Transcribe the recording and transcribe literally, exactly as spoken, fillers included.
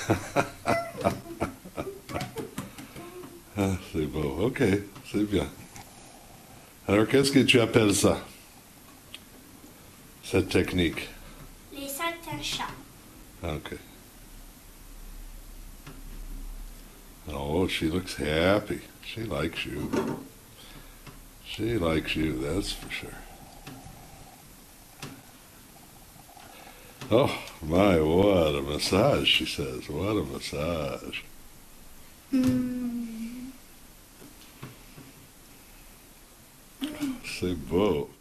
Ah, c'est beau. Ok, c'est bien. Alors, qu'est-ce que tu appelles ça? Cette technique? Les satin chats. Okay. Oh, she looks happy. She likes you. She likes you, that's for sure. Oh, my, what a massage, she says. What a massage. Mm. C'est beau.